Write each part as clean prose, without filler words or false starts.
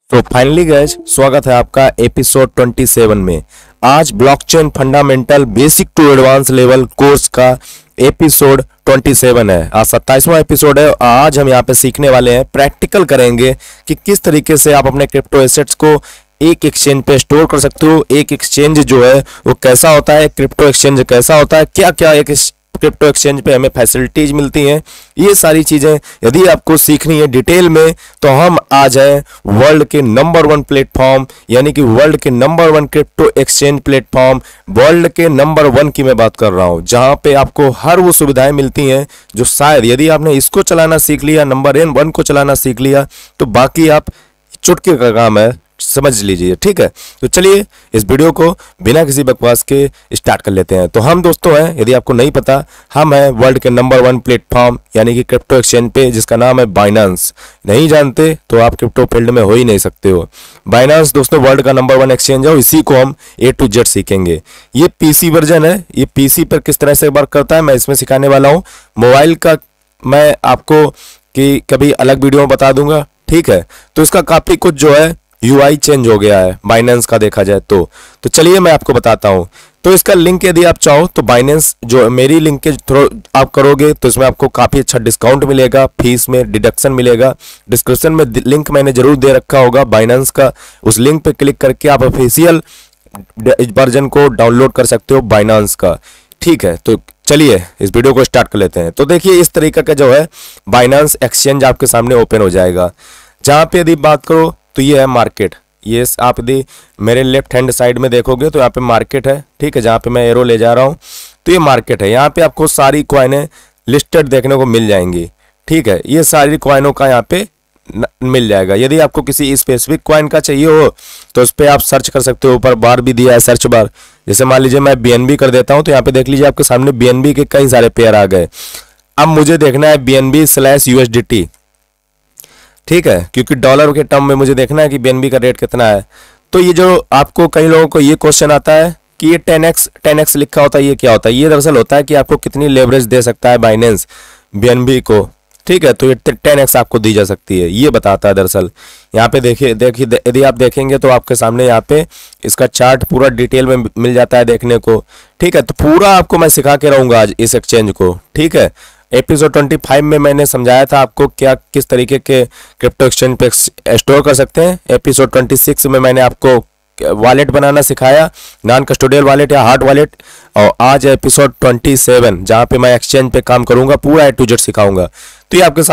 तो finally guys, स्वागत है आपका एपिसोड 27 में। आज blockchain fundamental basic to advance level course का एपिसोड 27 है। आज 27वां एपिसोड है। आज हम यहाँ पे सीखने वाले हैं, प्रैक्टिकल करेंगे कि किस तरीके से आप अपने क्रिप्टो एसेट्स को एक एक्सचेंज पे स्टोर कर सकते हो। एक एक्सचेंज जो है वो कैसा होता है, क्रिप्टो एक्सचेंज कैसा होता है, क्या क्या एक क्रिप्टो एक्सचेंज पे हमें फैसिलिटीज मिलती हैं, ये सारी चीजें यदि आपको सीखनी है डिटेल में तो हम आ जाए वर्ल्ड के नंबर 1 प्लेटफॉर्म, यानी कि वर्ल्ड के number 1 crypto exchange platform, world के नंबर 1 की मैं बात कर रहा हूं, जहां पे आपको हर वो सुविधाएं मिलती हैं जो शायद यदि आपने इसको चलाना सीख लिया, नंबर 1 को चलाना सीख लिया, तो बाकी आप चुटकी का काम है, समझ लीजिए। ठीक है, तो चलिए इस वीडियो को बिना किसी बकवास के स्टार्ट कर लेते हैं। तो हम दोस्तों हैं, यदि आपको नहीं पता, हम हैं वर्ल्ड के नंबर 1 प्लेटफॉर्म यानी कि क्रिप्टो एक्सचेंज पे, जिसका नाम है बाइनेंस। नहीं जानते तो आप क्रिप्टो फील्ड में हो ही नहीं सकते हो। बाइनेंस दोस्तों वर्ल्ड का नंबर 1 एक्सचेंज है, इसी को हम A to Z सीखेंगे। ये पीसी वर्जन है, ये पीसी पर किस तरह से वर्क करता है मैं इसमें सिखाने वाला हूँ। मोबाइल का मैं आपको कि कभी अलग वीडियो में बता दूंगा। ठीक है, तो इसका काफी कुछ जो है UI चेंज हो गया है बाइनेंस का, देखा जाए तो चलिए मैं आपको बताता हूं। तो इसका लिंक यदि आप चाहो तो बाइनेंस जो मेरी लिंक के थ्रू आप करोगे तो इसमें आपको काफी अच्छा डिस्काउंट मिलेगा, फीस में डिडक्शन मिलेगा। डिस्क्रिप्शन में लिंक मैंने जरूर दे रखा होगा बाइनेंस का, उस लिंक पे क्लिक करके आप ऑफिशियल वर्जन को डाउनलोड कर सकते हो बाइनेंस का। ठीक है, तो चलिए इस वीडियो को स्टार्ट कर लेते हैं। तो देखिए इस तरीके का जो है बाइनेंस एक्सचेंज आपके सामने ओपन हो जाएगा, जहां पे यदि बात करो तो ये है मार्केट। ये आप यदि मेरे लेफ्ट हैंड साइड में देखोगे तो यहाँ पे मार्केट है। ठीक है, जहाँ पे मैं एरो ले जा रहा हूँ तो ये मार्केट है। यहाँ पे आपको सारी कॉइनें लिस्टेड देखने को मिल जाएंगी। ठीक है, ये सारी कॉइनों का यहाँ पे मिल जाएगा। यदि आपको किसी स्पेसिफिक कॉइन का चाहिए हो तो उस पर आप सर्च कर सकते हो, ऊपर बार भी दिया है सर्च बार। जैसे मान लीजिए मैं BNB कर देता हूँ तो यहाँ पे देख लीजिए आपके सामने BNB के कई सारे पेयर आ गए। अब मुझे देखना है BNB/USDT। ठीक है, क्योंकि डॉलर के टर्म में मुझे देखना है कि BNB का रेट कितना है। तो ये जो आपको कई लोगों को ये क्वेश्चन आता है कि ये 10x लिखा होता है, ये क्या होता है? ये दरअसल होता है कि आपको कितनी लेवरेज दे सकता है बाइनेंस BNB को। ठीक है, तो ये 10x आपको दी जा सकती है, ये बताता है दरअसल। यहाँ पे देखिए यदि आप देखेंगे तो आपके सामने यहाँ पे इसका चार्ट पूरा डिटेल में मिल जाता है देखने को। ठीक है, तो पूरा आपको मैं सिखा के रहूंगा आज इस एक्सचेंज को। ठीक है, एपिसोड 25 में मैंने समझाया था आपको क्या किस तरीके के क्रिप्टो एक्सचेंज पे स्टोर कर सकते हैं। एपिसोड 26 में मैंने आपको वॉलेट बनाना सिखाया, नॉन कस्टोडियल वॉलेट या हार्ड वॉलेट। और आज एपिसोड 27 जहां पे मैं एक्सचेंज पे काम करूंगा, पूरा A to Z सिखाऊंगा। तो ये आपके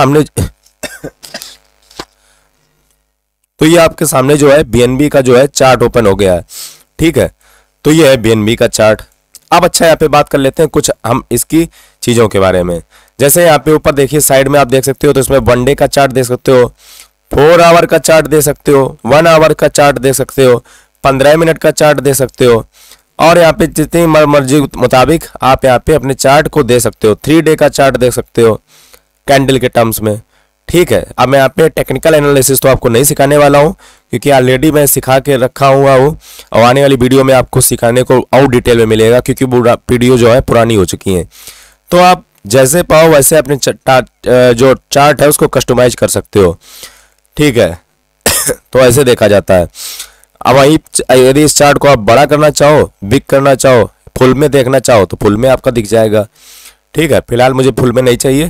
सामने जो है BNB का जो है चार्ट ओपन हो गया है। ठीक है, तो ये है BNB का चार्ट। अब अच्छा यहाँ पे बात कर लेते हैं कुछ हम इसकी चीजों के बारे में। जैसे यहाँ पे ऊपर देखिए साइड में आप देख सकते हो, तो इसमें 1 डे का चार्ट देख सकते हो, 4 आवर का चार्ट दे सकते हो, 1 आवर का चार्ट दे सकते हो, 15 मिनट का चार्ट दे सकते हो, और यहाँ पे जितनी मर्जी मुताबिक आप यहाँ पे अपने चार्ट को दे सकते हो। 3 डे का चार्ट दे सकते हो कैंडल के टर्म्स में। ठीक है, अब मैं यहाँ पे टेक्निकल एनालिसिस तो आपको नहीं सिखाने वाला हूँ, क्योंकि ऑलरेडी मैं सिखा के रखा हुआ हूँ और आने वाली वीडियो में आपको सिखाने को और डिटेल में मिलेगा, क्योंकि वीडियो जो है पुरानी हो चुकी है। तो आप जैसे पाओ वैसे अपने जो चार्ट है उसको कस्टमाइज कर सकते हो। ठीक है तो ऐसे देखा जाता है। अब वहीं यदि इस चार्ट को आप बड़ा करना चाहो, बिग करना चाहो, फुल में देखना चाहो तो फुल में आपका दिख जाएगा। ठीक है, फिलहाल मुझे फुल में नहीं चाहिए।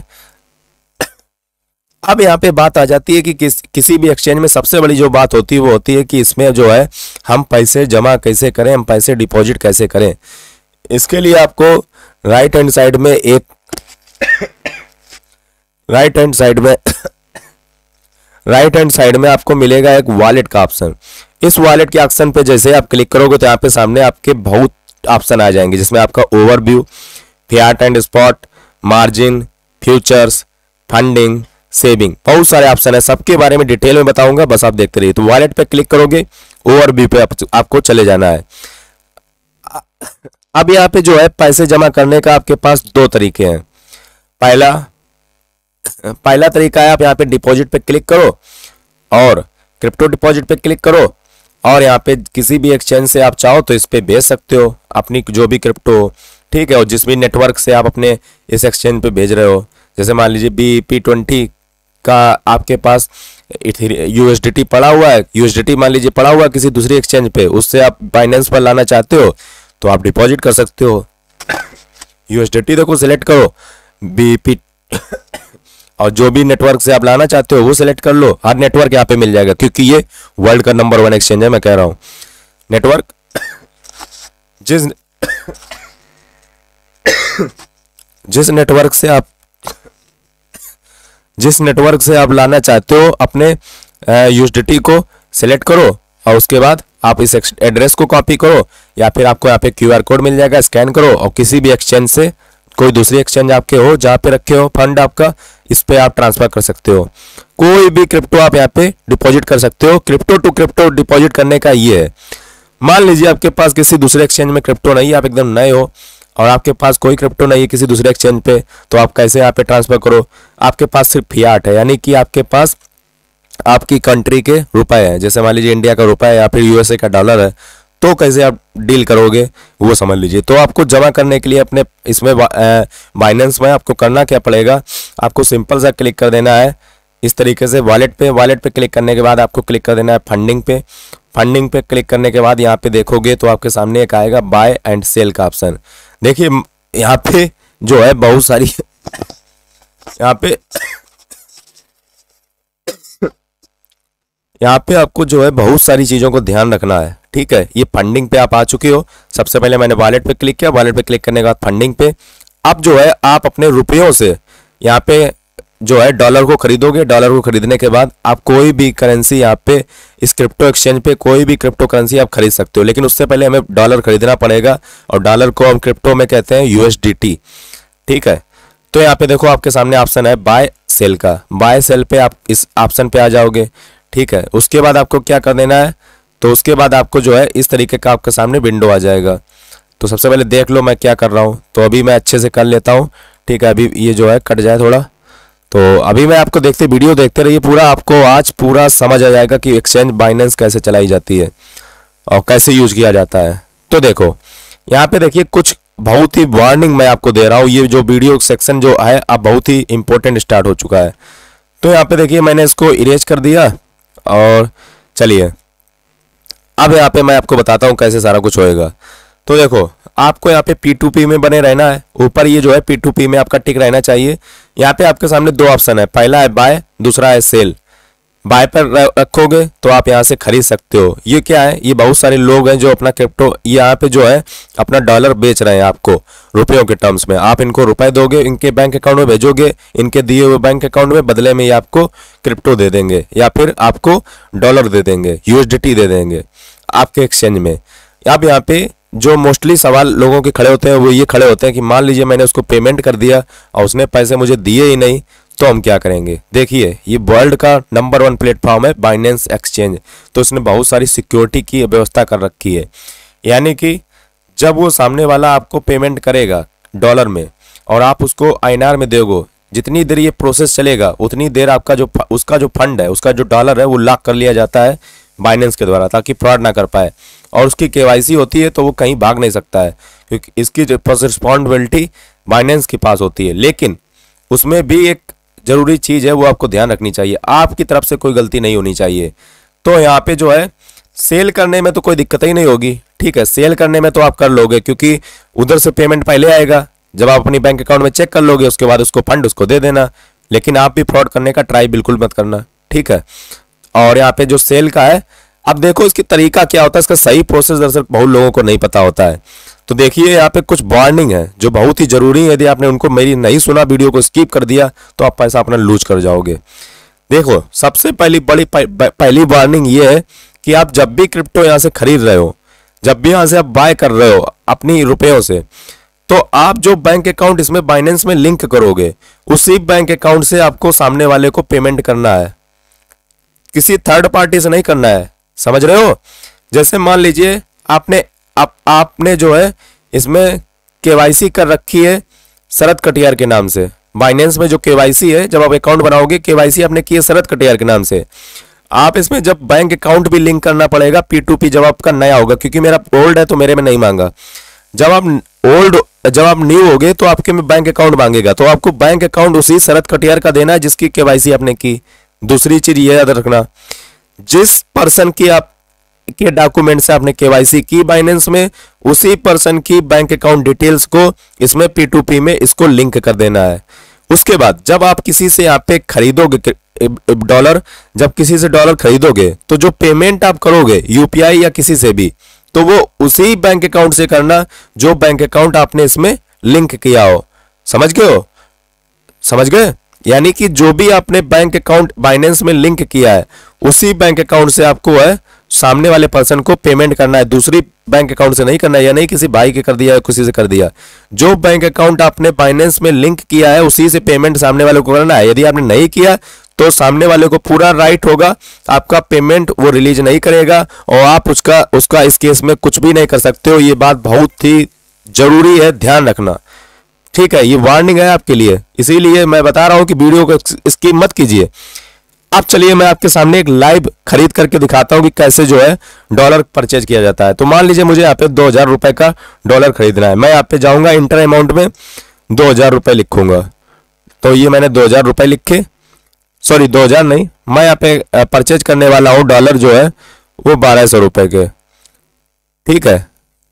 अब यहाँ पे बात आ जाती है कि किसी भी एक्सचेंज में सबसे बड़ी जो बात होती है वो होती है कि इसमें जो है हम पैसे जमा कैसे करें, हम पैसे डिपॉजिट कैसे करें। इसके लिए आपको राइट हैंड साइड में आपको मिलेगा एक वॉलेट का ऑप्शन। इस वॉलेट के ऑप्शन पे जैसे आप क्लिक करोगे तो यहाँ पे सामने आपके बहुत ऑप्शन आ जाएंगे, जिसमें आपका overview, fiat and spot, margin, futures, funding, saving, बहुत सारे ऑप्शन है। सबके बारे में डिटेल में बताऊंगा, बस आप देखते रहिए। तो वॉलेट पे क्लिक करोगे, ओवरव्यू पे आपको चले जाना है। अब यहाँ पे जो है पैसे जमा करने का आपके पास 2 तरीके हैं। पहला तरीका है आप यहाँ पे डिपॉजिट पे क्लिक करो और क्रिप्टो डिपॉजिट पे क्लिक करो, और यहाँ पे किसी भी एक्सचेंज से आप चाहो तो इस पे भेज सकते हो अपनी जो भी क्रिप्टो। ठीक है, और जिस भी नेटवर्क से आप अपने इस एक्सचेंज पे भेज रहे हो, जैसे मान लीजिए BEP20 का आपके पास यूएसडीटी पड़ा हुआ है, यूएसडीटी मान लीजिए पड़ा हुआ है किसी दूसरी एक्सचेंज पे, उससे आप बाइनेंस पर लाना चाहते हो तो आप डिपॉजिट कर सकते हो। यूएसडीटी देखो सिलेक्ट करो, बीपी और जो भी नेटवर्क से आप लाना चाहते हो वो सिलेक्ट कर लो। हर नेटवर्क यहाँ पे मिल जाएगा क्योंकि ये वर्ल्ड का नंबर 1 एक्सचेंज है। मैं कह रहा हूँ नेटवर्क जिस नेटवर्क से आप लाना चाहते हो अपने यूएसडीटी को सिलेक्ट करो और उसके बाद आप इस एड्रेस को कॉपी करो या फिर आपको यहाँ पे क्यूआर कोड मिल जाएगा, स्कैन करो और किसी भी एक्सचेंज से, कोई दूसरी एक्सचेंज आपके हो जहाँ पे रखे हो फंड आपका, इस पे आप ट्रांसफर कर सकते हो। कोई भी क्रिप्टो आप यहाँ पे डिपॉजिट कर सकते हो। क्रिप्टो टू क्रिप्टो डिपॉजिट करने का ये है, मान लीजिए आपके पास किसी दूसरे एक्सचेंज में क्रिप्टो नहीं है, आप एकदम नए हो और आपके पास कोई क्रिप्टो नहीं है किसी दूसरे एक्सचेंज पे, तो आप कैसे यहाँ पे ट्रांसफर करो। आपके पास सिर्फ फियाट है, यानी कि आपके पास आपकी कंट्री के रुपए हैं, जैसे मान लीजिए इंडिया का रुपया है या फिर यूएसए का डॉलर है, तो कैसे आप डील करोगे वो समझ लीजिए। तो आपको जमा करने के लिए अपने इसमें बाइनेंस में आपको करना क्या पड़ेगा, आपको सिंपल सा क्लिक कर देना है इस तरीके से वॉलेट पे क्लिक करने के बाद आपको क्लिक कर देना है फंडिंग पे क्लिक करने के बाद यहाँ पे देखोगे तो आपके सामने एक आएगा बाय एंड सेल का ऑप्शन। देखिए यहाँ पे जो है बहुत सारी यहाँ पे आपको जो है बहुत सारी चीज़ों को ध्यान रखना है, ठीक है। ये फंडिंग पे आप आ चुके हो, सबसे पहले मैंने वॉलेट पे क्लिक किया, वॉलेट पे क्लिक करने के बाद फंडिंग पे। अब जो है आप अपने रुपयों से यहाँ पे जो है डॉलर को खरीदोगे, डॉलर को खरीदने के बाद आप कोई भी करेंसी यहाँ पे इस क्रिप्टो एक्सचेंज पे कोई भी क्रिप्टो करेंसी आप खरीद सकते हो, लेकिन उससे पहले हमें डॉलर खरीदना पड़ेगा और डॉलर को हम क्रिप्टो में कहते हैं यूएसडीटी, ठीक है। तो यहाँ पे देखो आपके सामने ऑप्शन है बाय सेल का, बाय सेल पे आप इस ऑप्शन पे आ जाओगे, ठीक है। उसके बाद आपको क्या कर देना है, तो उसके बाद आपको जो है इस तरीके का आपके सामने विंडो आ जाएगा। तो सबसे पहले देख लो मैं क्या कर रहा हूँ, तो अभी मैं अच्छे से कर लेता हूँ, ठीक है। अभी ये जो है कट जाए थोड़ा, तो अभी मैं आपको वीडियो देखते रहिए पूरा, आपको आज पूरा समझ आ जाएगा कि एक्सचेंज बाइनेंस कैसे चलाई जाती है और कैसे यूज किया जाता है। तो देखो यहाँ पे देखिए कुछ बहुत ही वार्निंग मैं आपको दे रहा हूँ, ये जो वीडियो सेक्शन जो है अब बहुत ही इंपॉर्टेंट स्टार्ट हो चुका है। तो यहाँ पे देखिए मैंने इसको इरेज कर दिया और चलिए अब यहाँ पे मैं आपको बताता हूँ कैसे सारा कुछ होएगा। तो देखो आपको यहाँ पे P2P में बने रहना है, ऊपर ये जो है P2P में आपका टिक रहना चाहिए। यहाँ पे आपके सामने दो ऑप्शन है, पहला है बाय, दूसरा है सेल। बाय पर रखोगे तो आप यहाँ से खरीद सकते हो। ये क्या है, ये बहुत सारे लोग हैं जो अपना क्रिप्टो यहाँ पे जो है अपना डॉलर बेच रहे हैं आपको रुपयों के टर्म्स में। आप इनको रुपए दोगे, इनके बैंक अकाउंट में भेजोगे, इनके दिए हुए बैंक अकाउंट में, बदले में ये आपको क्रिप्टो दे देंगे या फिर आपको डॉलर दे देंगे, यूएसडीटी दे देंगे आपके एक्सचेंज में। अब यहाँ पे जो मोस्टली सवाल लोगों के खड़े होते हैं वो ये खड़े होते हैं कि मान लीजिए मैंने उसको पेमेंट कर दिया और उसने पैसे मुझे दिए ही नहीं, तो हम क्या करेंगे। देखिए ये वर्ल्ड का नंबर 1 प्लेटफॉर्म है बाइनेंस एक्सचेंज, तो उसने बहुत सारी सिक्योरिटी की व्यवस्था कर रखी है। यानी कि जब वो सामने वाला आपको पेमेंट करेगा डॉलर में और आप उसको आईएनआर में दोगे, जितनी देर ये प्रोसेस चलेगा उतनी देर आपका जो उसका जो फंड है, उसका जो डॉलर है वो लॉक कर लिया जाता है बाइनेंस के द्वारा, ताकि फ्रॉड ना कर पाए। और उसकी केवाईसी होती है तो वो कहीं भाग नहीं सकता है, क्योंकि इसकी रिस्पॉन्सिबिलिटी बाइनेंस के पास होती है। लेकिन उसमें भी एक जरूरी चीज़ है, वो आपको ध्यान रखनी चाहिए, आपकी तरफ से कोई गलती नहीं होनी चाहिए। तो यहाँ पे जो है सेल करने में तो कोई दिक्कत ही नहीं होगी, ठीक है। सेल करने में तो आप कर लोगे क्योंकि उधर से पेमेंट पहले आएगा, जब आप अपनी बैंक अकाउंट में चेक कर लोगे उसके बाद उसको फंड उसको दे देना। लेकिन आप भी फ्रॉड करने का ट्राई बिल्कुल मत करना, ठीक है। और यहाँ पे जो सेल का है, अब देखो इसकी तरीका क्या होता है, इसका सही प्रोसेस दरअसल बहुत लोगों को नहीं पता होता है। तो देखिए यहाँ पे कुछ वार्निंग है जो बहुत ही जरूरी है, यदि आपने उनको मेरी नहीं सुना, वीडियो को स्किप कर दिया तो आप पैसा अपना लूज कर जाओगे। देखो सबसे पहली वार्निंग ये है कि आप जब भी क्रिप्टो यहाँ से खरीद रहे हो, जब भी यहाँ से आप बाय कर रहे हो अपनी रुपयों से, तो आप जो बैंक अकाउंट इसमें बाइनेंस में लिंक करोगे उसी बैंक अकाउंट से आपको सामने वाले को पेमेंट करना है, किसी थर्ड पार्टी से नहीं करना है, समझ रहे हो। जैसे मान लीजिए आपने जो है इसमें केवाईसी कर रखी है शरद कटियार के नाम से, बाइनेंस में जो केवाईसी है, जब आप अकाउंट बनाओगे केवाईसी आपने की है शरद कटियार के नाम से। आप इसमें जब बैंक अकाउंट भी लिंक करना पड़ेगा P2P, जब आपका नया होगा, क्योंकि मेरा ओल्ड है तो मेरे में नहीं मांगा। जब आप न्यू होगे तो आपके में बैंक अकाउंट मांगेगा, तो आपको बैंक अकाउंट उसी शरद कटियार का देना है जिसकी केवाईसी आपने की। दूसरी चीज ये याद रखना, जिस पर्सन की आप के डॉक्यूमेंट से आपने केवाईसी की बाइनेंस में, उसी पर्सन की बैंक अकाउंट डिटेल्स को इसमें P2P में इसको लिंक कर देना है। उसके बाद जब आप किसी से यहाँ पे खरीदोगे डॉलर, जब किसी से डॉलर खरीदोगे तो जो पेमेंट आप करोगे यूपीआई या किसी से भी, तो वो उसी बैंक अकाउंट से करना जो बैंक अकाउंट आपने इसमें लिंक किया हो। समझ गए हो? समझ गए? यानी कि जो भी आपने बैंक अकाउंट बाइनेंस में लिंक किया है, उसी बैंक अकाउंट से आपको है सामने वाले पर्सन को पेमेंट करना है, दूसरी बैंक अकाउंट से नहीं करना है, या नहीं किसी भाई के कर दिया या किसी से कर दिया। जो बैंक अकाउंट आपने बाइनेंस में लिंक किया है उसी से पेमेंट सामने वाले को करना है। यदि आपने नहीं किया तो सामने वाले को पूरा राइट होगा, आपका पेमेंट वो रिलीज नहीं करेगा और आप उसका इस केस में कुछ भी नहीं कर सकते हो। ये बात बहुत ही जरूरी है, ध्यान रखना। ठीक है, ये वार्निंग है आपके लिए, इसीलिए मैं बता रहा हूं कि वीडियो को स्किप मत कीजिए। अब चलिए मैं आपके सामने एक लाइव खरीद करके दिखाता हूं कि कैसे जो है डॉलर परचेज किया जाता है। तो मान लीजिए मुझे यहाँ पे 2000 रुपए का डॉलर खरीदना है। मैं यहाँ पे जाऊंगा, इंटर अमाउंट में 2000 रुपए लिखूंगा। तो ये मैंने 2000 रुपए लिखे, सॉरी 2000 नहीं, मैं यहाँ पे परचेज करने वाला हूँ डॉलर जो है वो 1200 रुपए के। ठीक है,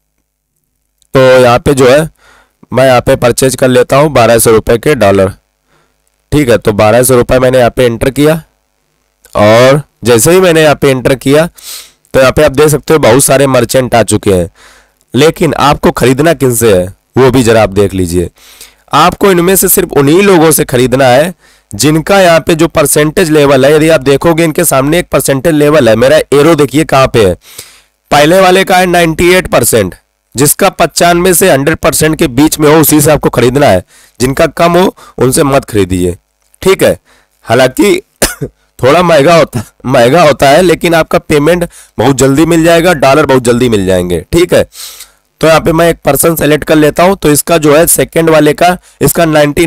तो यहाँ पे जो है मैं यहाँ पे परचेज कर लेता हूँ 1200 रुपए के डॉलर। ठीक है, तो 1200 रुपए मैंने यहाँ पे एंटर किया और जैसे ही मैंने यहाँ पे एंटर किया तो यहाँ पे आप देख सकते हो बहुत सारे मर्चेंट आ चुके हैं। लेकिन आपको खरीदना किनसे है वो भी जरा आप देख लीजिए। आपको इनमें से सिर्फ उन्हीं लोगों से खरीदना है जिनका यहाँ पे जो परसेंटेज लेवल है। यदि आप देखोगे इनके सामने एक परसेंटेज लेवल है, मेरा एरो देखिए कहाँ पे है। पहले वाले का है 98%, जिसका 95 से 100% के बीच में हो उसी से आपको खरीदना है। जिनका कम हो उनसे मत खरीदिए। ठीक है, हालांकि थोड़ा महंगा होता है लेकिन आपका पेमेंट बहुत जल्दी मिल जाएगा, डॉलर बहुत जल्दी मिल जाएंगे। ठीक है, तो यहाँ पे मैं एक पर्सन सेलेक्ट कर लेता हूं। तो इसका जो है सेकंड वाले का इसका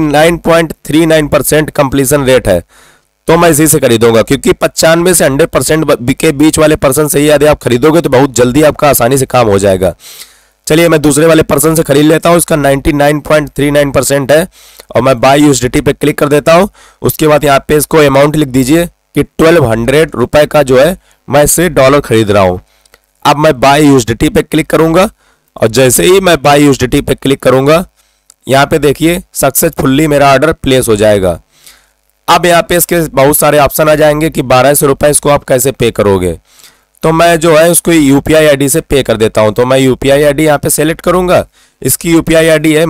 99.39% कंप्लीशन रेट है, तो मैं इसी से खरीदूंगा क्योंकि 95 से 100% के बीच वाले पर्सन से ही यदि आप खरीदोगे तो बहुत जल्दी आपका आसानी से काम हो जाएगा। चलिए मैं दूसरे वाले पर्सन से खरीद लेता हूं, इसका 99.39% है और मैं बाय यूएसडीटी पे क्लिक कर देता हूं। उसके बाद यहाँ पे इसको अमाउंट लिख दीजिए कि 1200 रुपए का जो है मैं इससे डॉलर खरीद रहा हूं। अब मैं बाय यूएसडीटी पे क्लिक करूंगा और जैसे ही मैं बाय यूएसडीटी पे क्लिक करूंगा यहाँ पे देखिए सक्सेसफुली मेरा ऑर्डर प्लेस हो जाएगा। अब यहाँ पे इसके बहुत सारे ऑप्शन आ जाएंगे कि 1200 रुपए इसको आप कैसे पे करोगे। तो मैं जो है उसको यूपीआई आईडी से पे कर देता हूं। तो मैं यूपीआई आईडी यहाँ पे सेलेक्ट करूंगा। इसकी यूपीआई आईडी है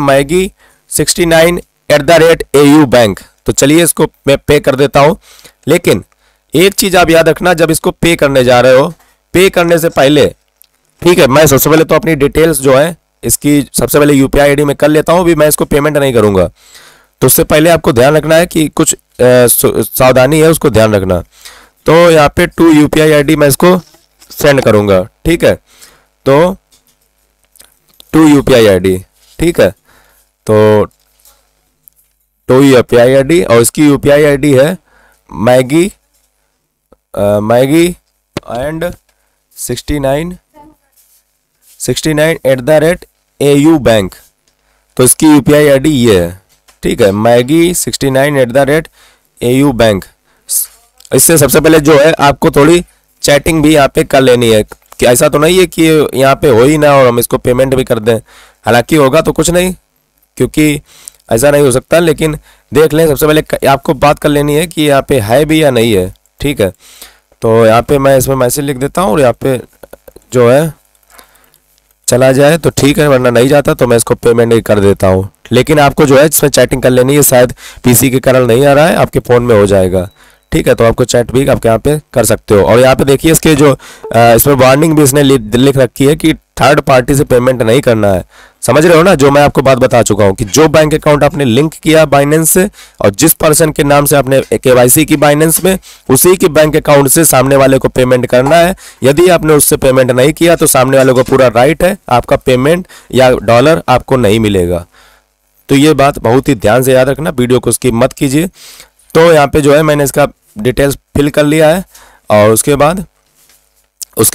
Maggie69@AU बैंक। तो चलिए इसको मैं पे कर देता हूं। लेकिन एक चीज आप याद रखना, जब इसको पे करने जा रहे हो, पे करने से पहले, ठीक है, मैं सबसे पहले तो अपनी डिटेल्स जो है इसकी सबसे पहले यूपीआई आईडी में कर लेता हूं। भी मैं इसको पेमेंट नहीं करूंगा, तो उससे पहले आपको ध्यान रखना है कि कुछ सावधानी है, उसको ध्यान रखना। तो यहाँ पे 2 यूपीआई आईडी मैं इसको सेंड करूंगा। ठीक है, तो 2 यूपीआई आईडी, ठीक है, तो 2 यूपीआई आईडी और इसकी यूपीआई आईडी है मैगी एंड 69@AU बैंक। तो इसकी यूपीआई आईडी ये है। ठीक है, Maggie69@AU बैंक। इससे सबसे पहले जो है आपको थोड़ी चैटिंग भी यहाँ पे कर लेनी है कि ऐसा तो नहीं है कि यहाँ पे हो ही ना और हम इसको पेमेंट भी कर दें। हालांकि होगा तो कुछ नहीं, क्योंकि ऐसा नहीं हो सकता, लेकिन देख लें। सबसे पहले आपको बात कर लेनी है कि यहाँ पे है भी या नहीं है। ठीक है, तो यहाँ पे मैं इसमें मैसेज लिख देता हूँ और यहाँ पे जो है चला जाए तो ठीक है, वरना नहीं जाता तो मैं इसको पेमेंट ही कर देता हूँ। लेकिन आपको जो है इसमें चैटिंग कर लेनी है, शायद पीसी के कारण नहीं आ रहा है, आपके फ़ोन में हो जाएगा। ठीक है, तो आपको चैट भी आपके यहाँ पे कर सकते हो। और यहाँ पे देखिए इसके जो इसमें वार्निंग भी इसने लिख रखी है कि थर्ड पार्टी से पेमेंट नहीं करना है। समझ रहे हो ना, जो मैं आपको बात बता चुका हूँ कि जो बैंक अकाउंट आपने लिंक किया बाइनेंस से और जिस पर्सन के नाम से आपने केवाईसी की बाइनेंस में, उसी के बैंक अकाउंट से सामने वाले को पेमेंट करना है। यदि आपने उससे पेमेंट नहीं किया तो सामने वाले को पूरा राइट है, आपका पेमेंट या डॉलर आपको नहीं मिलेगा। तो ये बात बहुत ही ध्यान से याद रखना, वीडियो को स्किप मत कीजिए। तो यहाँ पे जो है मैंने इसका डिटेल्स फिल कर लिया है और उसके बाद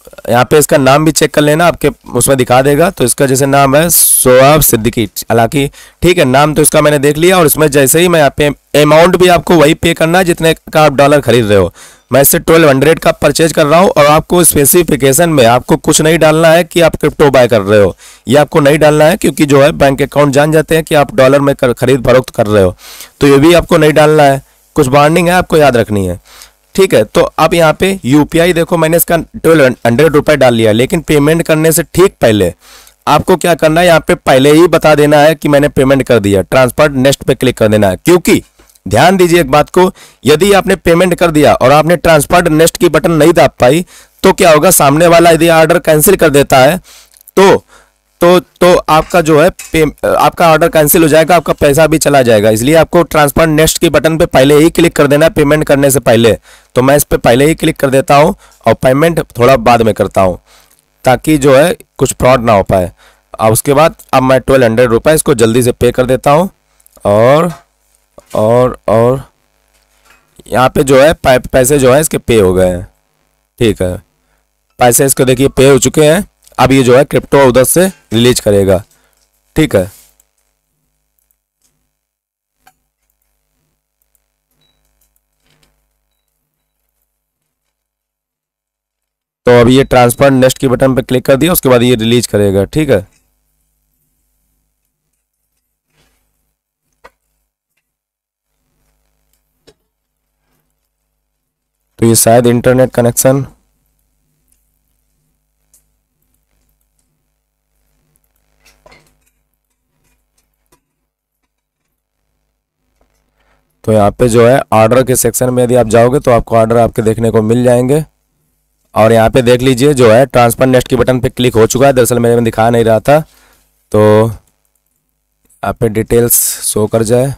यहाँ पे इसका नाम भी चेक कर लेना, आपके उसमें दिखा देगा। तो इसका जैसे नाम है सोआब सिद्दीकी, हालांकि ठीक है, नाम तो इसका मैंने देख लिया। और इसमें जैसे ही मैं यहाँ पे अमाउंट भी आपको वही पे करना है जितने का आप डॉलर खरीद रहे हो। मैं इससे 1200 का परचेज कर रहा हूँ और आपको स्पेसिफिकेशन में आपको कुछ नहीं डालना है कि आप क्रिप्टो बाय कर रहे हो, ये आपको नहीं डालना है, क्योंकि जो है बैंक अकाउंट जान जाते हैं कि आप डॉलर में खरीद फरोख्त कर रहे हो। तो ये भी आपको नहीं डालना है, कुछ वार्निंग है आपको याद रखनी है। ठीक है, तो अब यहाँ पे यूपीआई देखो, मैंने इसका 1200 रुपये डाल लिया, लेकिन पेमेंट करने से ठीक पहले आपको क्या करना है, यहाँ पे पहले ही बता देना है कि मैंने पेमेंट कर दिया, ट्रांसफर नेक्स्ट पे क्लिक कर देना है। क्योंकि ध्यान दीजिए एक बात को, यदि आपने पेमेंट कर दिया और आपने ट्रांसफर नेक्स्ट की बटन नहीं दाब पाई, तो क्या होगा, सामने वाला यदि ऑर्डर कैंसिल कर देता है तो आपका जो है आपका ऑर्डर कैंसिल हो जाएगा, आपका पैसा भी चला जाएगा। इसलिए आपको ट्रांसफर नेक्स्ट की बटन पे पहले ही क्लिक कर देना है पेमेंट करने से पहले। तो मैं इस पे पहले ही क्लिक कर देता हूं और पेमेंट थोड़ा बाद में करता हूं, ताकि जो है कुछ फ्रॉड ना हो पाए। और उसके बाद अब मैं 1200 रुपये इसको जल्दी से पे कर देता हूँ। और यहाँ पे जो है पैसे जो है इसके पे हो गए हैं। ठीक है, पैसे इसको देखिए पे हो चुके हैं। अब ये जो है क्रिप्टो उधर से रिलीज करेगा। ठीक है, तो अब ये ट्रांसफर नेक्स्ट की बटन पे क्लिक कर दिया, उसके बाद ये रिलीज करेगा। ठीक है, तो ये शायद इंटरनेट कनेक्शन, तो यहाँ पे जो है ऑर्डर के सेक्शन में यदि आप जाओगे तो आपको ऑर्डर आपके देखने को मिल जाएंगे। और यहाँ पे देख लीजिए जो है ट्रांसफर नेक्स्ट की बटन पे क्लिक हो चुका है, दरअसल मेरे में दिखा नहीं रहा था, तो यहाँ पे डिटेल्स शो कर जाए।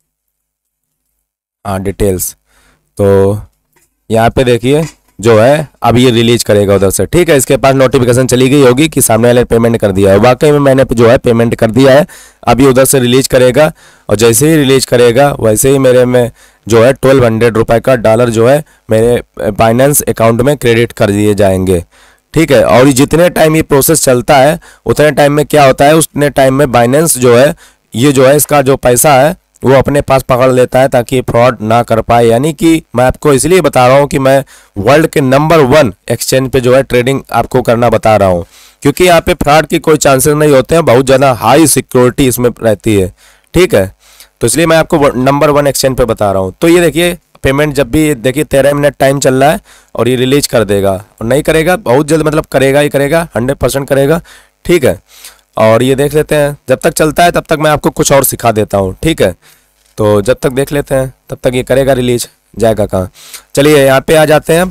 हाँ, डिटेल्स, तो यहाँ पे देखिए जो है अब ये रिलीज करेगा उधर से। ठीक है, इसके पास नोटिफिकेशन चली गई होगी कि सामने वाले पेमेंट कर दिया है। वाकई में मैंने जो है पेमेंट कर दिया है। अब ये उधर से रिलीज करेगा और जैसे ही रिलीज करेगा वैसे ही मेरे में जो है 1200 रुपये का डॉलर जो है मेरे बाइनेंस अकाउंट में क्रेडिट कर दिए जाएंगे। ठीक है, और जितने टाइम ये प्रोसेस चलता है उतने टाइम में क्या होता है, उतने टाइम में बाइनेंस जो है ये जो है इसका जो पैसा है वो अपने पास पकड़ लेता है, ताकि फ्रॉड ना कर पाए। यानी कि मैं आपको इसलिए बता रहा हूँ कि मैं वर्ल्ड के नंबर 1 एक्सचेंज पे जो है ट्रेडिंग आपको करना बता रहा हूँ, क्योंकि यहाँ पे फ्रॉड की कोई चांसेस नहीं होते हैं, बहुत ज़्यादा हाई सिक्योरिटी इसमें रहती है। ठीक है, तो इसलिए मैं आपको नंबर 1 एक्सचेंज पे बता रहा हूँ। तो ये देखिए पेमेंट जब भी देखिए 13 मिनट टाइम चल रहा है और ये रिलीज कर देगा, और नहीं करेगा बहुत जल्द, मतलब करेगा ही करेगा, 100% करेगा। ठीक है, और ये देख लेते हैं, जब तक चलता है तब तक मैं आपको कुछ और सिखा देता हूँ। ठीक है, तो जब तक देख लेते हैं तब तक ये करेगा रिलीज, जाएगा कहाँ। चलिए यहाँ पे आ जाते हैं अब।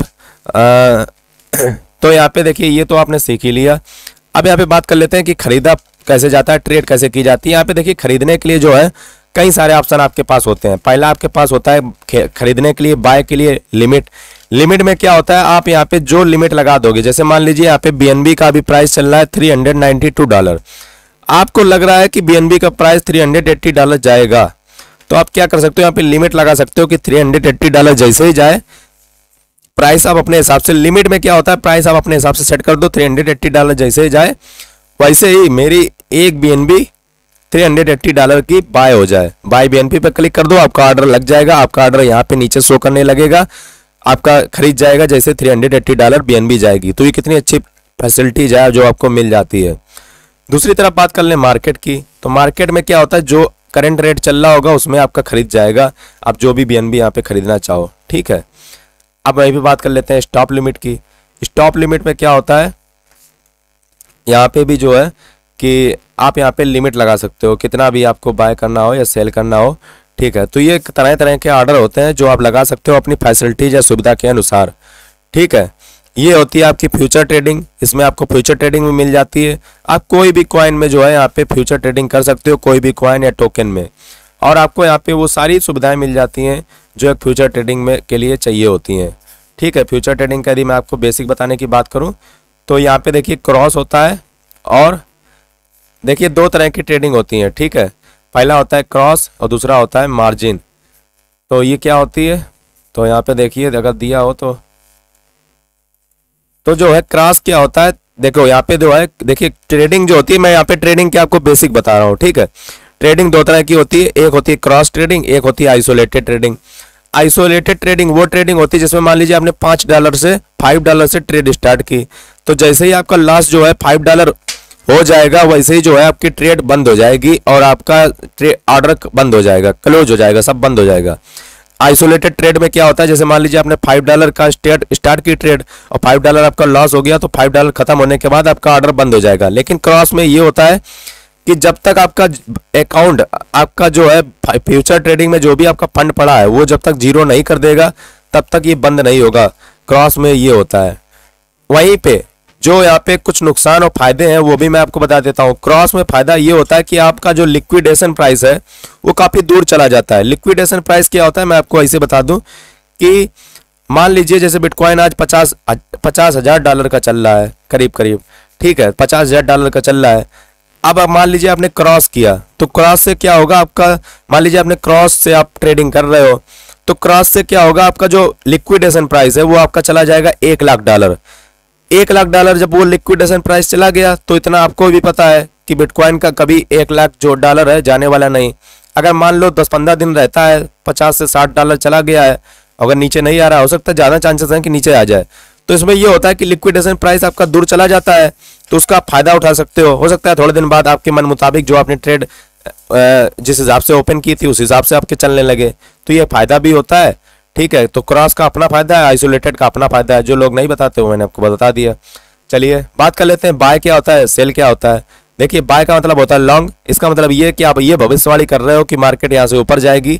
तो यहाँ पे देखिए ये तो आपने सीख ही लिया। अब यहाँ पे बात कर लेते हैं कि खरीदा कैसे जाता है, ट्रेड कैसे की जाती है। यहाँ पे देखिए खरीदने के लिए जो है कई सारे ऑप्शन आपके पास होते हैं। पहला आपके पास होता है खरीदने के लिए, बाय के लिए लिमिट। लिमिट में क्या होता है, आप यहाँ पे जो लिमिट लगा दोगे, जैसे मान लीजिए यहाँ पे बीएनबी का भी प्राइस चल रहा है $392। आपको लग रहा है कि बीएनबी का प्राइस $380 जाएगा, तो आप क्या कर सकते हो, यहाँ पे लिमिट लगा सकते हो कि $380 जैसे ही जाए प्राइस आप अपने हिसाब से, लिमिट में क्या होता है प्राइस आप अपने हिसाब से सेट कर दो, $380 जैसे ही जाए वैसे ही मेरी एक बीएनबी $380 की बाय हो जाए। बाय बीएनबी पे क्लिक कर दो, आपका ऑर्डर लग जाएगा। आपका ऑर्डर यहाँ पे नीचे शो करने लगेगा, आपका खरीद जाएगा जैसे $380 बीएनबी जाएगी। तो ये कितनी अच्छी फैसिलिटी है जो आपको मिल जाती है। दूसरी तरफ बात कर लें मार्केट की, तो मार्केट में क्या होता है, जो करंट रेट चल रहा होगा उसमें आपका खरीद जाएगा, आप जो भी बीएनबी यहाँ पे खरीदना चाहो। ठीक है, अब वही भी बात कर लेते हैं स्टॉप लिमिट की। स्टॉप लिमिट में क्या होता है, यहाँ पे भी जो है कि आप यहाँ पे लिमिट लगा सकते हो, कितना भी आपको बाय करना हो या सेल करना हो। ठीक है, तो ये तरह तरह के ऑर्डर होते हैं जो आप लगा सकते हो अपनी फैसिलिटीज या सुविधा के अनुसार। ठीक है, ये होती है आपकी फ्यूचर ट्रेडिंग। इसमें आपको फ्यूचर ट्रेडिंग में मिल जाती है, आप कोई भी कॉइन में जो है यहाँ पे फ्यूचर ट्रेडिंग कर सकते हो, कोई भी कॉइन या टोकन में, और आपको यहाँ पे वो सारी सुविधाएं मिल जाती हैं जो एक फ्यूचर ट्रेडिंग में के लिए चाहिए होती हैं। ठीक है, फ्यूचर ट्रेडिंग का यदि मैं आपको बेसिक बताने की बात करूँ तो यहाँ पे देखिए क्रॉस होता है, और देखिए दो तरह की ट्रेडिंग होती है। ठीक है, पहला होता है क्रॉस और दूसरा होता है मार्जिन। तो ये क्या होती है, तो यहाँ पे देखिए अगर दिया हो तो जो है क्रॉस क्या होता है, देखो यहाँ पे जो है, देखिए ट्रेडिंग जो होती है, मैं यहाँ पे ट्रेडिंग के आपको बेसिक बता रहा हूँ, ठीक है। ट्रेडिंग दो तरह की होती है, एक होती है क्रॉस ट्रेडिंग, एक होती है आइसोलेटेड ट्रेडिंग। आइसोलेटेड ट्रेडिंग वो ट्रेडिंग होती है जिसमें मान लीजिए आपने $5 से $5 से ट्रेड स्टार्ट की, तो जैसे ही आपका लॉस जो है $5 हो जाएगा, वैसे ही जो है आपकी ट्रेड बंद हो जाएगी और आपका ऑर्डर बंद हो जाएगा, क्लोज हो जाएगा, सब बंद हो जाएगा। आइसोलेटेड ट्रेड में क्या होता है, जैसे मान लीजिए आपने $5 का स्टार्ट की ट्रेड और $5 आपका लॉस हो गया, तो $5 खत्म होने के बाद आपका ऑर्डर बंद हो जाएगा। लेकिन क्रॉस में ये होता है कि जब तक आपका अकाउंट, आपका जो है फ्यूचर ट्रेडिंग में जो भी आपका फंड पड़ा है, वो जब तक जीरो नहीं कर देगा तब तक ये बंद नहीं होगा। क्रॉस में ये होता है। वहीं पे जो यहाँ पे कुछ नुकसान और फायदे हैं वो भी मैं आपको बता देता हूँ। क्रॉस में फायदा ये होता है कि आपका जो लिक्विडेशन प्राइस है वो काफी दूर चला जाता है। लिक्विडेशन प्राइस क्या होता है, मैं आपको ऐसे बता दूं कि मान लीजिए जैसे बिटकॉइन आज $50,000 का चल रहा है, करीब करीब, ठीक है, $50,000 का चल रहा है। अब मान लीजिए आपने क्रॉस किया, तो क्रॉस से क्या होगा आपका, मान लीजिए आपने क्रॉस से आप ट्रेडिंग कर रहे हो, तो क्रॉस से क्या होगा, आपका जो लिक्विडेशन प्राइस है वो आपका चला जाएगा $1,00,000। $1,00,000 जब वो लिक्विडेशन प्राइस चला गया, तो इतना आपको भी पता है कि बिटकॉइन का कभी $1,00,000 है जाने वाला नहीं। अगर मान लो 10-15 दिन रहता है, $50 से $60 चला गया है, अगर नीचे नहीं आ रहा, हो सकता है ज़्यादा चांसेस हैं कि नीचे आ जाए। तो इसमें ये होता है कि लिक्विडेशन प्राइस आपका दूर चला जाता है, तो उसका आप फायदा उठा सकते हो सकता है थोड़े दिन बाद आपके मन मुताबिक जो आपने ट्रेड जिस हिसाब से ओपन की थी उस हिसाब से आपके चलने लगे, तो ये फायदा भी होता है, ठीक है। तो क्रॉस का अपना फायदा है, आइसोलेटेड का अपना फायदा है, जो लोग नहीं बताते वो मैंने आपको बता दिया। चलिए बात कर लेते हैं बाय क्या होता है, सेल क्या होता है। देखिए बाय का मतलब होता है लॉन्ग, इसका मतलब ये कि आप ये भविष्यवाणी कर रहे हो कि मार्केट यहाँ से ऊपर जाएगी।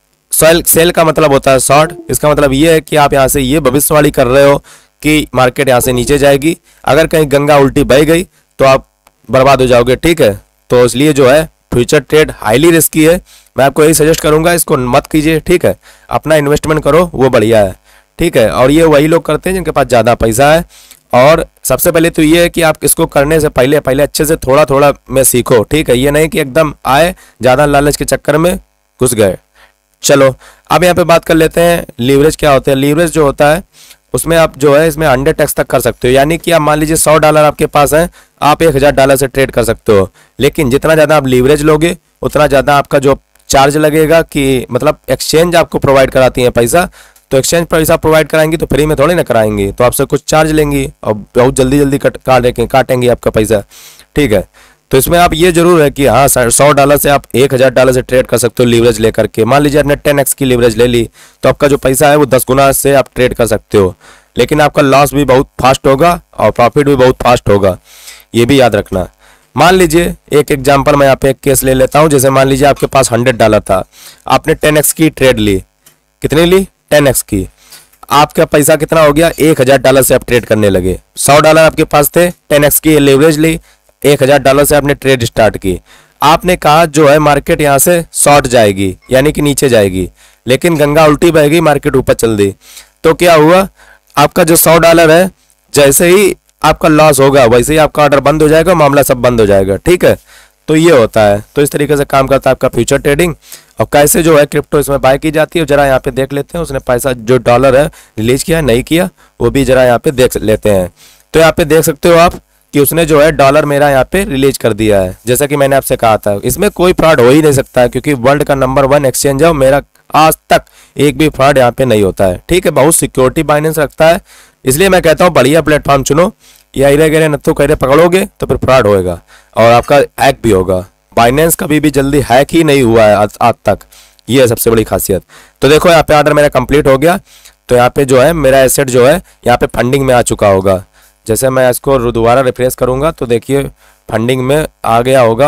सेल का मतलब होता है शॉर्ट, इसका मतलब ये है कि आप यहाँ से ये भविष्यवाणी कर रहे हो कि मार्केट यहाँ से नीचे जाएगी, अगर कहीं गंगा उल्टी बह गई तो आप बर्बाद हो जाओगे, ठीक है। तो इसलिए जो है फ्यूचर ट्रेड हाईली रिस्की है, मैं आपको यही सजेस्ट करूंगा, इसको मत कीजिए, ठीक है। अपना इन्वेस्टमेंट करो, वो बढ़िया है, ठीक है। और ये वही लोग करते हैं जिनके पास ज़्यादा पैसा है। और सबसे पहले तो ये है कि आप इसको करने से पहले अच्छे से थोड़ा थोड़ा में सीखो, ठीक है। ये नहीं कि एकदम आए ज़्यादा लालच के चक्कर में घुस गए। चलो अब यहाँ पे बात कर लेते हैं लीवरेज क्या होता है। लीवरेज जो होता है उसमें आप जो है इसमें 100x तक कर सकते हो, यानी कि आप मान लीजिए $100 आपके पास है, आप $1,000 से ट्रेड कर सकते हो। लेकिन जितना ज़्यादा आप लीवरेज लोगे उतना ज़्यादा आपका जो चार्ज लगेगा, कि मतलब एक्सचेंज आपको प्रोवाइड कराती है पैसा, तो एक्सचेंज पैसा प्रोवाइड कराएंगी तो फ्री में थोड़ी ना कराएंगी, तो आपसे कुछ चार्ज लेंगी और बहुत जल्दी जल्दी काटेंगे आपका पैसा, ठीक है। तो इसमें आप ये जरूर है कि हाँ $100 से आप $1,000 से ट्रेड कर सकते हो लीवरेज लेकर के। मान लीजिए आपने 10x की लीवरेज ले ली, तो आपका जो पैसा है वो 10 गुना से आप ट्रेड कर सकते हो, लेकिन आपका लॉस भी बहुत फास्ट होगा और प्रॉफिट भी बहुत फास्ट होगा, ये भी याद रखना। मान लीजिए एक एग्जाम्पल मैं यहाँ पे एक केस ले लेता हूँ, जैसे मान लीजिए आपके पास $100 था, आपने 10x की ट्रेड ली, कितनी ली, 10x की, आपका पैसा कितना हो गया, $1,000 से आप ट्रेड करने लगे। $100 आपके पास थे, 10x की लीवरेज ली, $1,000 से आपने ट्रेड स्टार्ट की। आपने कहा जो है मार्केट यहाँ से शॉर्ट जाएगी, यानी कि नीचे जाएगी, लेकिन गंगा उल्टी बह गई, मार्केट ऊपर चल दी, तो क्या हुआ, आपका जो $100 है, जैसे ही आपका लॉस होगा वैसे ही आपका ऑर्डर बंद हो जाएगा, मामला सब बंद हो जाएगा, ठीक है। तो ये होता है, तो इस तरीके से काम करता है आपका फ्यूचर ट्रेडिंग। और कैसे जो है क्रिप्टो इसमें बाय की जाती है, जरा यहाँ पे देख लेते हैं। उसने पैसा जो डॉलर है रिलीज किया नहीं किया, वो भी जरा यहाँ पे देख लेते हैं। तो यहाँ पे देख सकते हो आप कि उसने जो है डॉलर मेरा यहाँ पे रिलीज कर दिया है, जैसा कि मैंने आपसे कहा था। इसमें कोई फ्रॉड हो ही नहीं सकता है, क्योंकि वर्ल्ड का नंबर 1 एक्सचेंज है, मेरा आज तक एक भी फ्रॉड यहाँ पे नहीं होता है, ठीक है। बहुत सिक्योरिटी बाइनेंस रखता है, इसलिए मैं कहता हूँ बढ़िया प्लेटफॉर्म चुनो। या इरे गरे नत्थु कहरे पकड़ोगे तो फिर फ्रॉड होएगा और आपका हैक भी होगा। बाइनेंस कभी भी जल्दी हैक ही नहीं हुआ है आज तक, ये है सबसे बड़ी खासियत। तो देखो यहाँ पे ऑर्डर मेरा कंप्लीट हो गया, तो यहाँ पे जो है मेरा एसेट जो है यहाँ पे फंडिंग में आ चुका होगा। जैसे मैं इसको दोबारा रिफ्रेश करूंगा तो देखिए फंडिंग में आ गया होगा।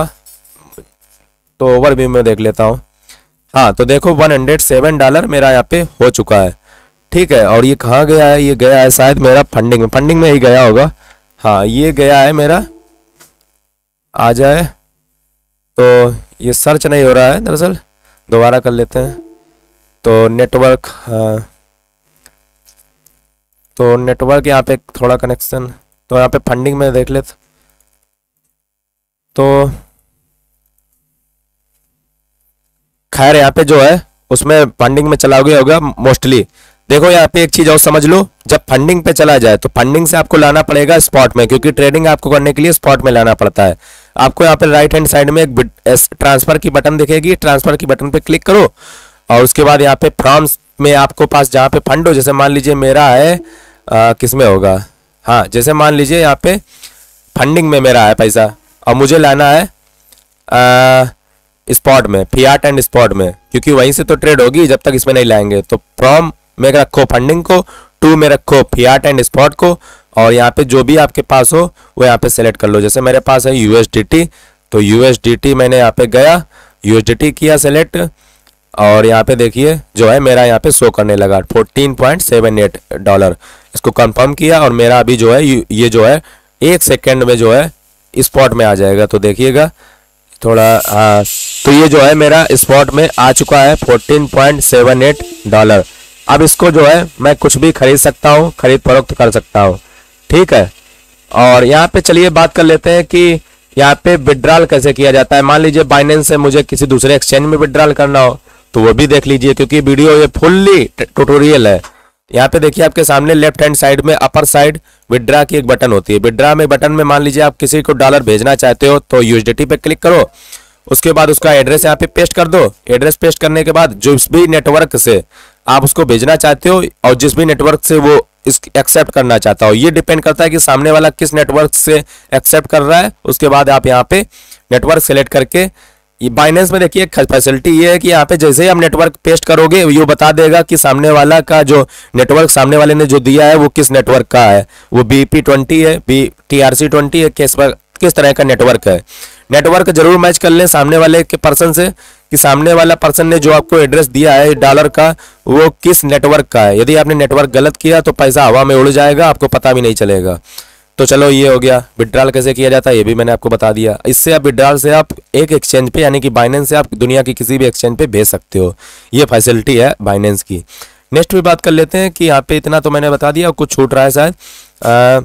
तो ओवरव्यू में देख लेता हूँ, हाँ तो देखो $107 मेरा यहाँ पे हो चुका है, ठीक है। और ये कहाँ गया है, ये गया है शायद मेरा फंडिंग में ही गया होगा, हाँ ये गया है मेरा, आ जाए। तो ये सर्च नहीं हो रहा है दरअसल, दोबारा कर लेते हैं। तो नेटवर्क, हाँ तो नेटवर्क यहाँ पे थोड़ा कनेक्शन, तो यहाँ पे फंडिंग में देख लेते। तो खैर यहाँ पे जो है उसमें फंडिंग में चला गया होगा मोस्टली, देखो यहाँ पे एक चीज और समझ लो, जब फंडिंग पे चला जाए तो फंडिंग से आपको लाना पड़ेगा स्पॉट में, क्योंकि ट्रेडिंग आपको करने के लिए स्पॉट में लाना पड़ता है। आपको यहाँ पे राइट हैंड साइड में एक ट्रांसफर की बटन दिखेगी, ट्रांसफर की बटन पे क्लिक करो और उसके बाद यहाँ पे फॉर्म्स में आपको पास जहाँ पे फंड हो, जैसे मान लीजिए मेरा है किस में होगा, हाँ जैसे मान लीजिए यहाँ पे फंडिंग में मेरा है पैसा और मुझे लाना है स्पॉट में, फियाट एंड स्पॉट में, क्योंकि वहीं से तो ट्रेड होगी जब तक इसमें नहीं लाएंगे। तो फ्रॉम में रखो फंडिंग को, टू में रखो फियाट एंड स्पॉट को, और यहाँ पे जो भी आपके पास हो वो यहाँ पे सेलेक्ट कर लो। जैसे मेरे पास है यूएसडीटी, तो यूएसडीटी मैंने यहाँ पे गया, यूएसडीटी किया सेलेक्ट, और यहाँ पे देखिए जो है मेरा यहाँ पे शो करने लगा $14.78। इसको कंफर्म किया और मेरा अभी जो है ये जो है 1 सेकेंड में जो है स्पॉट में आ जाएगा। तो देखिएगा थोड़ा, हाँ तो ये जो है मेरा स्पॉट में आ चुका है $14.78। अब इसको जो है मैं कुछ भी खरीद सकता हूँ, खरीद फरोख्त कर सकता हूँ, ठीक है। और यहाँ पे चलिए बात कर लेते हैं कि यहाँ पे विड्रॉल कैसे किया जाता है। मान लीजिए बाइनेंस से मुझे किसी दूसरे एक्सचेंज में विड्रॉल करना हो तो वो भी देख लीजिए, क्योंकि वीडियो ये फुल्ली ट्यूटोरियल है। यहाँ पे देखिए आपके सामने लेफ्ट हैंड साइड में अपर साइड विड्रा की एक बटन होती है। विड्रा में बटन में मान लीजिए आप किसी को डॉलर भेजना चाहते हो तो यूएसडीटी पे क्लिक करो, उसके बाद उसका एड्रेस यहाँ पे पेस्ट कर दो। एड्रेस पेस्ट करने के बाद जिस भी नेटवर्क से आप उसको भेजना चाहते हो और जिस भी नेटवर्क से वो एक्सेप्ट करना चाहता हो, ये डिपेंड करता है कि सामने वाला किस नेटवर्क से एक्सेप्ट कर रहा है। उसके बाद आप यहाँ पे नेटवर्क सेलेक्ट करके, ये बाइनेंस में देखिए फैसिलिटी ये है कि यहाँ पे जैसे ही आप नेटवर्क पेस्ट करोगे ये बता देगा कि सामने वाला का जो नेटवर्क सामने वाले ने जो दिया है वो किस नेटवर्क का है, वो BP20 है, TRC20 है, किस तरह का नेटवर्क है। नेटवर्क जरूर मैच कर लें सामने वाले के पर्सन से कि सामने वाला पर्सन ने जो आपको एड्रेस दिया है डॉलर का वो किस नेटवर्क का है। यदि आपने नेटवर्क गलत किया तो पैसा हवा में उड़ जाएगा, आपको पता भी नहीं चलेगा। तो चलो ये हो गया। विड्रॉल कैसे किया जाता है ये भी मैंने आपको बता दिया। इससे आप विड्रॉल से आप एक एक्सचेंज पे यानी कि बाइनेंस से आप दुनिया की किसी भी एक्सचेंज पे भेज सकते हो, ये फैसिलिटी है बाइनेंस की। नेक्स्ट भी बात कर लेते हैं कि यहाँ पे इतना तो मैंने बता दिया, कुछ छूट रहा है शायद।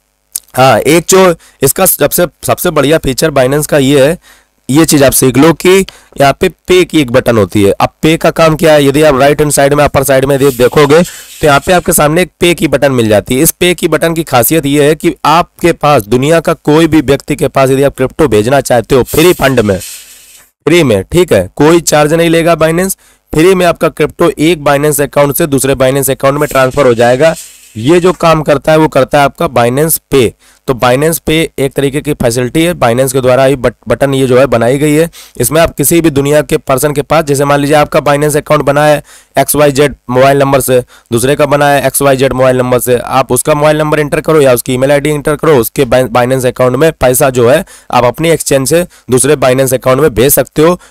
हाँ, एक जो इसका सबसे बढ़िया फीचर बाइनेंस का ये है, ये चीज आप सीख लो कि यहाँ पे पे की एक बटन होती है। अब पे का काम क्या है, यदि आप राइट हैंड साइड में अपर साइड में देखोगे तो यहाँ पे आपके सामने एक पे की बटन मिल जाती है। इस पे की बटन की खासियत ये है कि आपके पास दुनिया का कोई भी व्यक्ति के पास यदि आप क्रिप्टो भेजना चाहते हो फ्री फंड में, फ्री में, ठीक है, कोई चार्ज नहीं लेगा बाइनेंस, फ्री में आपका क्रिप्टो एक बाइनेंस अकाउंट से दूसरे बाइनेंस अकाउंट में ट्रांसफर हो जाएगा। ये जो काम करता है वो करता है आपका बाइनेंस पे। तो बाइनेंस पे एक तरीके की फैसिलिटी है, बाइनेंस के द्वारा ही बटन ये जो है बनाई गई है। इसमें आप किसी भी दुनिया के पर्सन के पास, जैसे मान लीजिए आपका बाइनेंस अकाउंट बना है XYZ मोबाइल नंबर से, दूसरे का बना है XYZ मोबाइल नंबर से, आप उसका मोबाइल नंबर इंटर करो या उसकी ईमेल आईडी इंटर करो, उसके बाइनेंस अकाउंट में पैसा जो है आप अपनी एक्सचेंज से दूसरे बाइनेंस अकाउंट में भेज सकते हो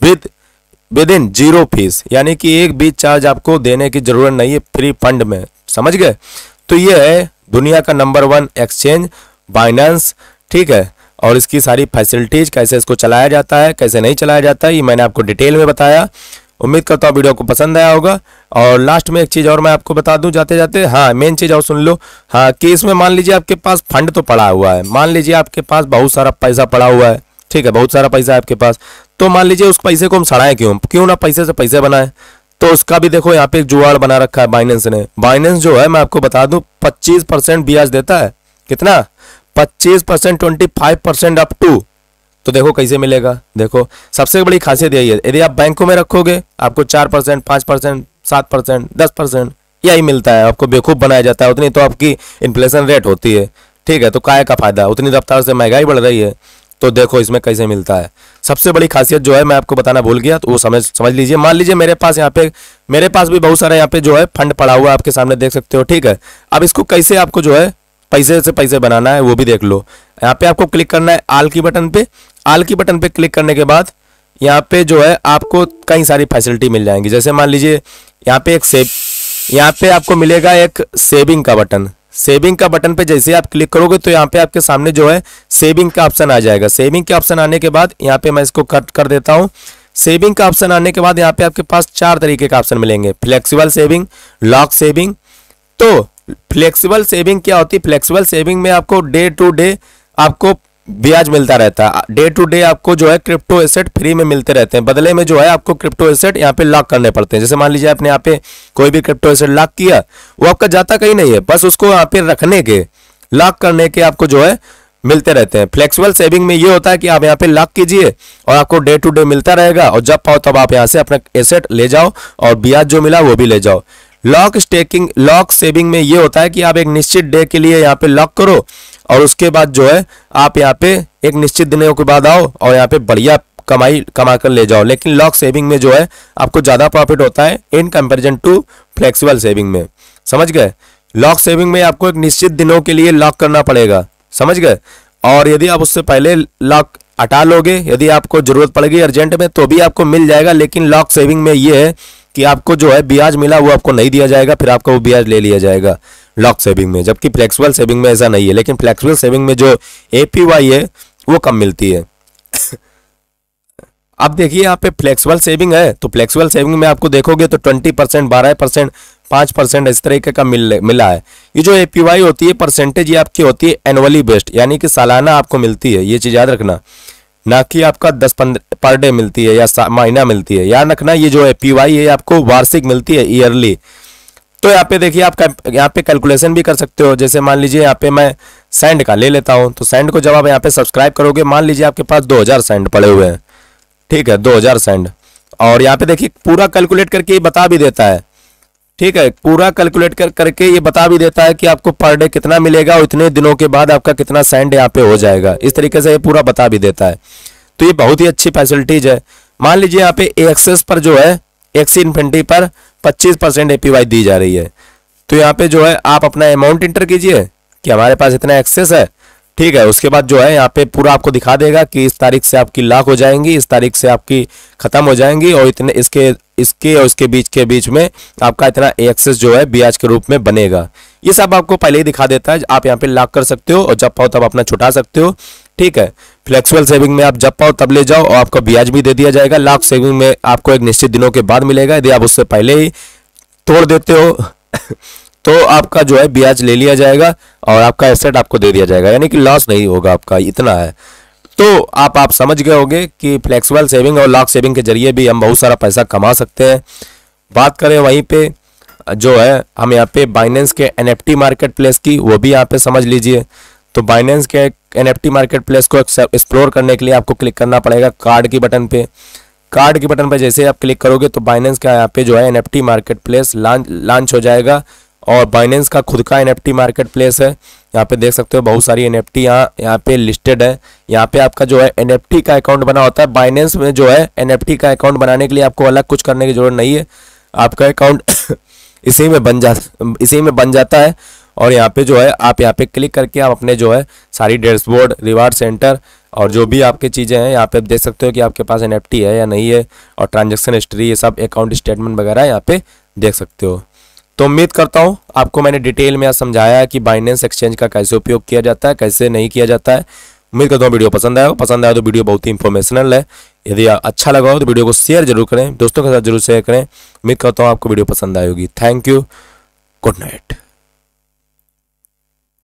विद इन 0 फीस, यानी कि एक भी चार्ज आपको देने की जरूरत नहीं है, फ्री फंड में। समझ गए? तो ये है दुनिया का नंबर 1 एक्सचेंज बाइनेंस, ठीक है। और इसकी सारी फैसिलिटीज, कैसे इसको चलाया जाता है कैसे नहीं चलाया जाता है, ये मैंने आपको डिटेल में बताया। उम्मीद करता हूँ वीडियो को पसंद आया होगा। और लास्ट में एक चीज़ और मैं आपको बता दूं जाते जाते, हाँ मेन चीज़ और सुन लो, हाँ कि इसमें मान लीजिए आपके पास फंड तो पड़ा हुआ है, मान लीजिए आपके पास बहुत सारा पैसा पड़ा हुआ है, ठीक है, बहुत सारा पैसा है आपके पास, तो मान लीजिए उस पैसे को हम सड़ाएं क्यों ना पैसे से पैसे बनाए। तो उसका भी देखो यहाँ पे एक जुगाड़ बना रखा है बाइनेंस ने। बाइनेंस जो है मैं आपको बता दूं 25% ब्याज देता है। कितना? 25%, 25% अप टू। तो देखो कैसे मिलेगा। देखो सबसे बड़ी खासियत यही है, यदि आप बैंकों में रखोगे आपको 4%, 5%, 7%, 10% यही मिलता है, आपको बेवकूफ़ बनाया जाता है। उतनी तो आपकी इन्फ्लेशन रेट होती है, ठीक है, तो काय का फायदा, उतनी रफ्तार से महंगाई बढ़ रही है। तो देखो इसमें कैसे मिलता है। सबसे बड़ी खासियत जो है मैं आपको बताना भूल गया, तो वो समझ लीजिए। मान लीजिए मेरे पास भी बहुत सारा यहाँ पे जो है फंड पड़ा हुआ है, आपके सामने देख सकते हो, ठीक है। अब इसको कैसे आपको जो है पैसे से पैसे बनाना है वो भी देख लो। यहाँ पे आपको क्लिक करना है आल की बटन पे। आल की बटन पे क्लिक करने के बाद यहाँ पे जो है आपको कई सारी फैसिलिटी मिल जाएंगी। जैसे मान लीजिए यहाँ पे आपको मिलेगा एक सेविंग का बटन। सेविंग का बटन पे जैसे आप क्लिक करोगे तो यहाँ पे आपके सामने जो है सेविंग का ऑप्शन आ जाएगा। सेविंग के ऑप्शन आने के बाद यहाँ पे मैं इसको कट कर देता हूँ। सेविंग का ऑप्शन आने के बाद यहाँ पे आपके पास 4 तरीके का ऑप्शन मिलेंगे, फ्लेक्सिबल सेविंग, लॉक सेविंग। तो फ्लेक्सिबल सेविंग क्या होती है? फ्लेक्सिबल सेविंग में आपको डे टू डे आपको ब्याज मिलता रहता है। डे टू डे आपको जो है क्रिप्टो एसेट फ्री में मिलते रहते हैं, बदले में जो है आपको क्रिप्टो एसेट यहाँ पे लॉक करने पड़ते हैं। जैसे मान लीजिए आपने यहाँ पे कोई भी क्रिप्टो एसेट लॉक किया, वो आपका जाता कहीं नहीं है, बस उसको यहाँ पे रखने के, लॉक करने के आपको जो है मिलते रहते हैं। फ्लेक्सिबल सेविंग में ये होता है कि आप यहाँ पे लॉक कीजिए और आपको डे टू डे मिलता रहेगा, और जब पाओ तब आप यहाँ से अपना एसेट ले जाओ और ब्याज जो मिला वो भी ले जाओ। लॉक सेविंग में ये होता है कि आप एक निश्चित डे के लिए यहाँ पे लॉक करो और उसके बाद जो है आप यहाँ पे एक निश्चित दिनों के बाद आओ और यहाँ पे बढ़िया कमा कर ले जाओ। लेकिन लॉक सेविंग में जो है आपको ज्यादा प्रॉफिट होता है in comparison to flexible saving में। समझ गए? लॉक सेविंग में आपको एक निश्चित दिनों के लिए लॉक करना पड़ेगा, समझ गए? और यदि आप उससे पहले लॉक हटा लोगे, यदि आपको जरूरत पड़ेगी अर्जेंट में, तो भी आपको मिल जाएगा। लेकिन लॉक सेविंग में ये है कि आपको जो है ब्याज मिला वो आपको नहीं दिया जाएगा, फिर आपको वो ब्याज ले लिया जाएगा लॉक सेविंग में, जबकि फ्लेक्सिबल सेविंग में ऐसा नहीं है। लेकिन फ्लेक्सिबल सेविंग में जो एपीवाई है वो कम मिलती है। अब देखिए यहाँ पे फ्लेक्सिबल सेविंग है, तो फ्लेक्सिबल सेविंग में आपको देखोगे तो 20%, 12%, 5% इस तरीके का मिला है। ये जो एपीवाई होती है परसेंटेज, ये आपकी होती है एनुअली बेस्ड, यानी कि सालाना आपको मिलती है, ये चीज याद रखना, ना कि आपका 10-15 पर डे मिलती है या महीना मिलती है। याद रखना ये जो एपीवाई है आपको वार्षिक मिलती है, ईयरली। तो यहाँ पे देखिए आप यहाँ पे कैलकुलेशन भी कर सकते हो। जैसे मान लीजिए यहाँ पे मैं सैंड का ले लेता हूँ, तो सैंड को जब आप यहाँ पे सब्सक्राइब करोगे, मान लीजिए आपके पास 2000 सैंड पड़े हुए हैं, ठीक है, 2000 सैंड, और यहाँ पे देखिए पूरा कैलकुलेट करके ये बता भी देता है, ठीक है, पूरा कैलकुलेट करके ये बता भी देता है कि आपको पर डे कितना मिलेगा और इतने दिनों के बाद आपका कितना सैंड यहाँ पे हो जाएगा। इस तरीके से ये पूरा बता भी देता है, तो ये बहुत ही अच्छी फैसिलिटीज है। मान लीजिए यहाँ पे एक्सेस पर जो है एक्सी इन्फिनिटी पर 25% एपीवाई दी जा रही है, तो यहाँ पे जो है आप अपना अमाउंट इंटर कीजिए कि हमारे पास इतना एक्सेस है, ठीक है। उसके बाद जो है यहाँ पे पूरा आपको दिखा देगा कि इस तारीख से आपकी लॉक हो जाएंगी, इस तारीख से आपकी खत्म हो जाएंगी, और इतने इसके और इसके बीच में आपका इतना एक्सेस जो है ब्याज के रूप में बनेगा। ये सब आपको पहले ही दिखा देता है। आप यहाँ पे लॉक कर सकते हो और जब पाओ तब अपना छुटा सकते हो, ठीक है। फ्लेक्सिबल सेविंग में आप जब पाओ तब ले जाओ और आपका ब्याज भी दे दिया जाएगा। लॉक सेविंग में आपको एक निश्चित दिनों के बाद मिलेगा, यदि आप उससे पहले ही तोड़ देते हो तो आपका जो है ब्याज ले लिया जाएगा और आपका एसेट आपको दे दिया जाएगा, यानी कि लॉस नहीं होगा आपका, इतना है। तो आप समझ गए होंगे कि फ्लेक्सिबल सेविंग और लॉक सेविंग के जरिए भी हम बहुत सारा पैसा कमा सकते हैं। बात करें वहीं पे जो है हम यहाँ पे बाइनेंस के एनएफटी मार्केट प्लेस की, वो भी यहाँ पे समझ लीजिए। तो बाइनेंस के एनएफटी मार्केट प्लेस को एक्सप्लोर करने के लिए आपको क्लिक करना पड़ेगा कार्ड की बटन पे। कार्ड की बटन पे जैसे आप क्लिक करोगे तो बाइनेंस का यहाँ पे जो है एनएफटी मार्केट प्लेस लॉन्च हो जाएगा, और बाइनेंस का खुद का एनएफटी मार्केट प्लेस है। यहाँ पे देख सकते हो बहुत सारी एनएफटी यहाँ पे लिस्टेड है। यहाँ पे आपका जो है एनएफटी का अकाउंट बना होता है। बाइनेंस में जो है एनएफटी का अकाउंट बनाने के लिए आपको अलग कुछ करने की जरूरत नहीं है, आपका अकाउंट इसी में बन जाता है। और यहाँ पे जो है आप यहाँ पे क्लिक करके आप अपने जो है सारी डैशबोर्ड, रिवार्ड सेंटर और जो भी आपकी चीज़ें हैं यहाँ पे देख सकते हो कि आपके पास एनएफटी है या नहीं है, और ट्रांजैक्शन हिस्ट्री, ये सब अकाउंट स्टेटमेंट वगैरह यहाँ पे देख सकते हो। तो उम्मीद करता हूँ आपको मैंने डिटेल में समझाया है कि बाइनेंस एक्सचेंज का कैसे उपयोग किया जाता है, कैसे नहीं किया जाता है। उम्मीद करता हूँ वीडियो पसंद आया तो वीडियो बहुत ही इंफॉर्मेशनल है। यदि अच्छा लगा हो तो वीडियो को शेयर जरूर करें, दोस्तों के साथ जरूर शेयर करें। उम्मीद करता हूँ आपको वीडियो पसंद आई होगी। Thank you, good night.